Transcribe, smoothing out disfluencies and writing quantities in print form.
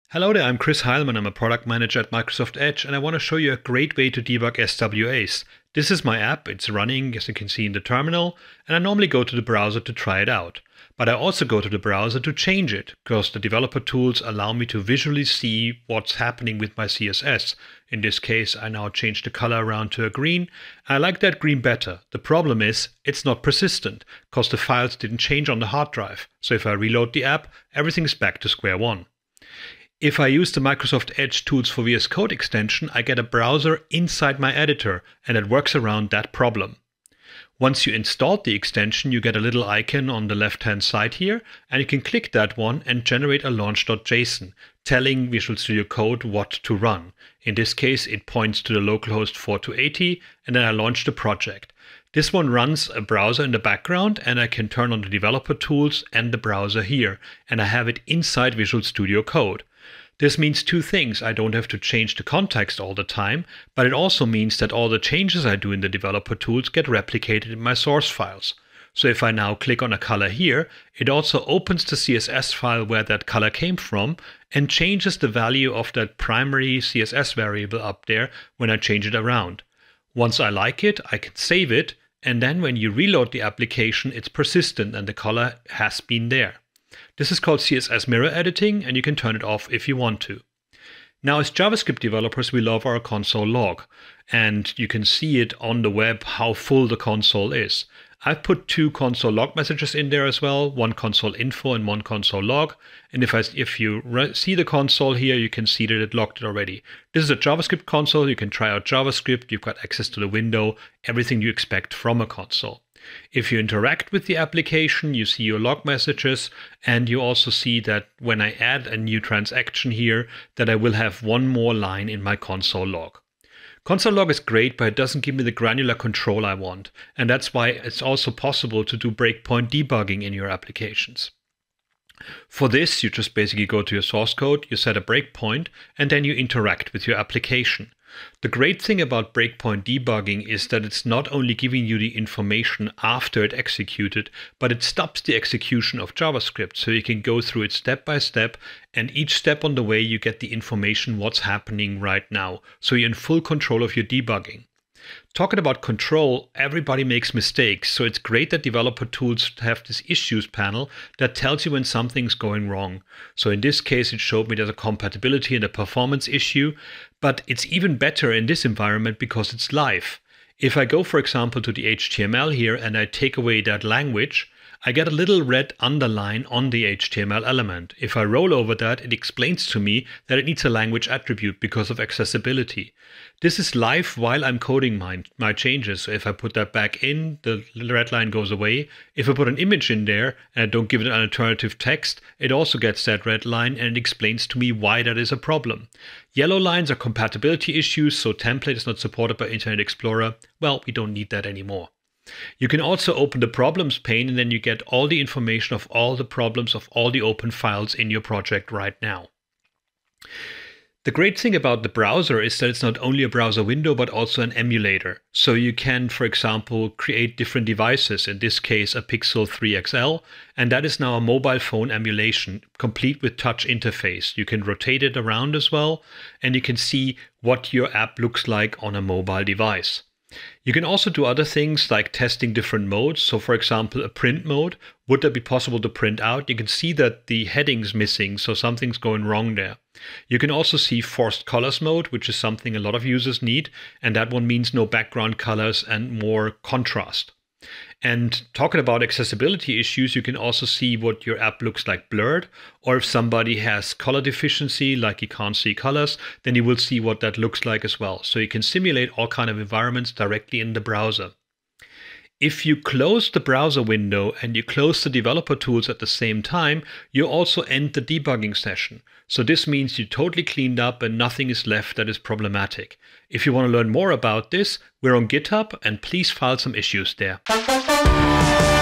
Hello there, I'm Chris Heilman. I'm a product manager at Microsoft Edge, and I want to show you a great way to debug SWAs. This is my app. It's running, as you can see, in the terminal, and I normally go to the browser to try it out. But I also go to the browser to change it, because the developer tools allow me to visually see what's happening with my CSS. In this case, I now changed the color around to a green. I like that green better. The problem is, it's not persistent, because the files didn't change on the hard drive. So if I reload the app, everything's back to square one. If I use the Microsoft Edge Tools for VS Code extension, I get a browser inside my editor, and it works around that problem. Once you installed the extension, you get a little icon on the left-hand side here, and you can click that one and generate a launch.json, telling Visual Studio Code what to run. In this case, it points to the localhost 4280, and then I launch the project. This one runs a browser in the background, and I can turn on the developer tools and the browser here, and I have it inside Visual Studio Code. This means two things. I don't have to change the context all the time, but it also means that all the changes I do in the developer tools get replicated in my source files. So if I now click on a color here, it also opens the CSS file where that color came from and changes the value of that primary CSS variable up there when I change it around. Once I like it, I can save it, and then when you reload the application, it's persistent and the color has been there. This is called CSS mirror editing, and you can turn it off if you want to. Now, as JavaScript developers, we love our console log, and you can see it on the web how full the console is. I've put two console log messages in there as well, one console info and one console log. And if you see the console here, you can see that it logged it already. This is a JavaScript console. You can try out JavaScript. You've got access to the window, everything you expect from a console. If you interact with the application, you see your log messages, and you also see that when I add a new transaction here, that I will have one more line in my console log. Console log is great, but it doesn't give me the granular control I want, and that's why it's also possible to do breakpoint debugging in your applications. For this, you just basically go to your source code, you set a breakpoint, and then you interact with your application. The great thing about breakpoint debugging is that it's not only giving you the information after it executed, but it stops the execution of JavaScript, so you can go through it step by step, and each step on the way you get the information what's happening right now, so you're in full control of your debugging. Talking about control, everybody makes mistakes, so it's great that developer tools have this issues panel that tells you when something's going wrong. So in this case, it showed me there's a compatibility and a performance issue, but it's even better in this environment because it's live. If I go, for example, to the HTML here and I take away that language, I get a little red underline on the HTML element. If I roll over that, it explains to me that it needs a language attribute because of accessibility. This is live while I'm coding my changes. So if I put that back in, the red line goes away. If I put an image in there and I don't give it an alternative text, it also gets that red line and it explains to me why that is a problem. Yellow lines are compatibility issues, so template is not supported by Internet Explorer. Well, we don't need that anymore. You can also open the problems pane, and then you get all the information of all the problems of all the open files in your project right now. The great thing about the browser is that it's not only a browser window, but also an emulator. So you can, for example, create different devices, in this case a Pixel 3 XL, and that is now a mobile phone emulation, complete with touch interface. You can rotate it around as well, and you can see what your app looks like on a mobile device. You can also do other things like testing different modes. So for example, a print mode, would that be possible to print out? You can see that the heading's missing, so something's going wrong there. You can also see forced colors mode, which is something a lot of users need, and that one means no background colors and more contrast. And talking about accessibility issues, you can also see what your app looks like blurred, or if somebody has color deficiency, like you can't see colors, then you will see what that looks like as well. So you can simulate all kinds of environments directly in the browser. If you close the browser window and you close the developer tools at the same time, you also end the debugging session. So this means you totally cleaned up and nothing is left that is problematic. If you want to learn more about this, we're on GitHub, and please file some issues there.